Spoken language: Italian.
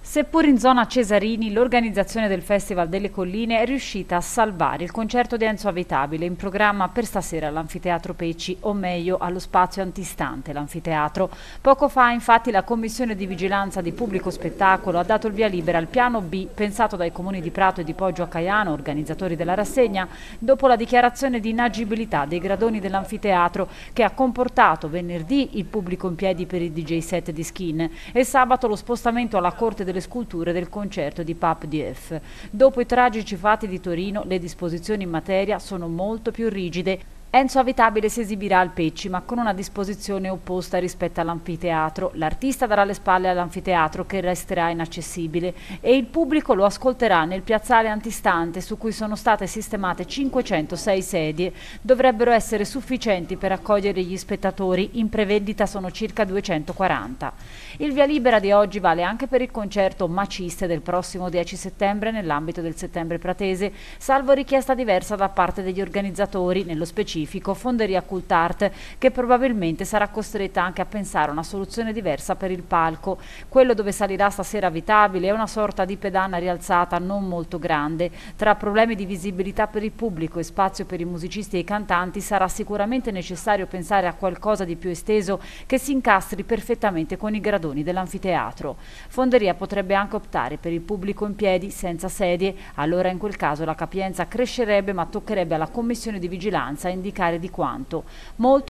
Seppur in zona Cesarini, l'organizzazione del Festival delle Colline è riuscita a salvare il concerto di Enzo Avitabile in programma per stasera all'Anfiteatro Pecci, o meglio allo spazio antistante l'anfiteatro. Poco fa infatti la Commissione di Vigilanza di Pubblico Spettacolo ha dato il via libera al piano B pensato dai comuni di Prato e di Poggio a Caiano, organizzatori della rassegna, dopo la dichiarazione di inagibilità dei gradoni dell'anfiteatro che ha comportato venerdì il pubblico in piedi per il DJ set di Skin e sabato lo spostamento alla Corte delle Sculture del concerto di Pape Dieuf. Dopo i tragici fatti di Torino, le disposizioni in materia sono molto più rigide. Enzo Avitabile si esibirà al Pecci, ma con una disposizione opposta rispetto all'anfiteatro. L'artista darà le spalle all'anfiteatro, che resterà inaccessibile, e il pubblico lo ascolterà nel piazzale antistante, su cui sono state sistemate 506 sedie. Dovrebbero essere sufficienti per accogliere gli spettatori, in prevendita sono circa 240. Il via libera di oggi vale anche per il concerto Maciste del prossimo 10 settembre nell'ambito del Settembre Pratese, salvo richiesta diversa da parte degli organizzatori, nello specifico Fonderia Cultart, che probabilmente sarà costretta anche a pensare a una soluzione diversa per il palco. Quello dove salirà stasera Avitabile è una sorta di pedana rialzata non molto grande. Tra problemi di visibilità per il pubblico e spazio per i musicisti e i cantanti sarà sicuramente necessario pensare a qualcosa di più esteso che si incastri perfettamente con i gradoni dell'anfiteatro. Fonderia potrebbe anche optare per il pubblico in piedi senza sedie, allora in quel caso la capienza crescerebbe, ma toccherebbe alla commissione di vigilanza indicare di quanto. Molto